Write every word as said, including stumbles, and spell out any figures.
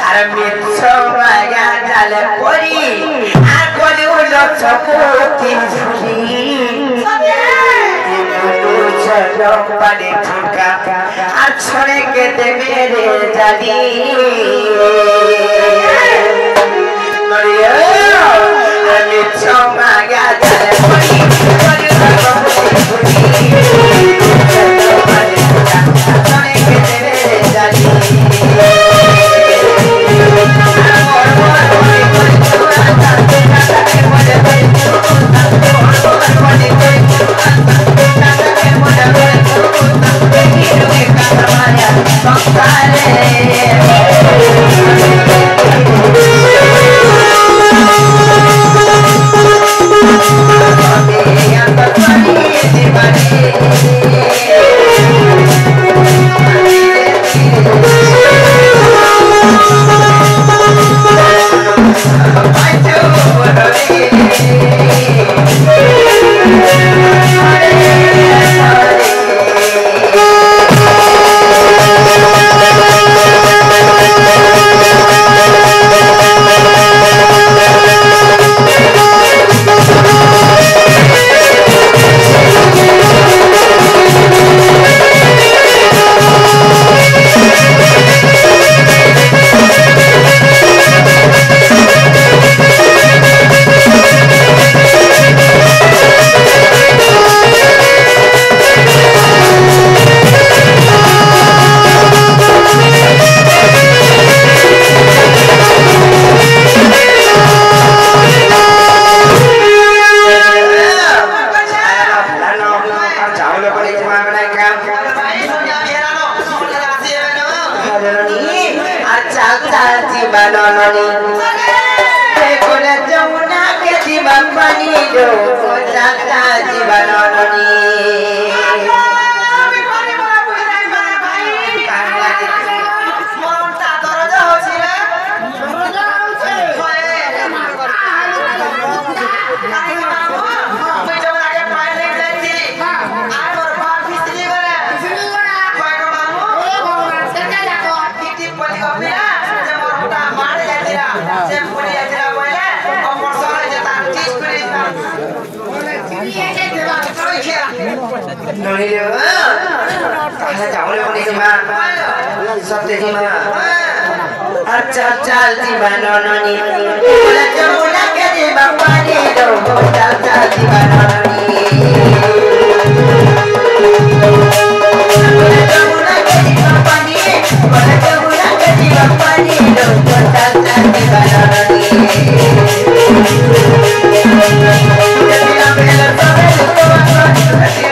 আর মিছো মায়া জালে পড়ি আর বলি উলো চকুতি ঝুলি চলো পানি ঠুকা আর ছড়ে কেটে মেরে জালি আর মিছো মায়া জালে পড়ি বলি উলো চকুতি ঝুলি চলো পানি ঠুকা ছড়ে কেটে মেরে জালি चल चल दीवानोनी बोला जमुना के दीवा पानी दो चल चल दीवानोनी बोला जमुना के दीवा पानी बोला जमुना के दीवा पानी दो चल चल दीवानोनी जब मेरा बेला तो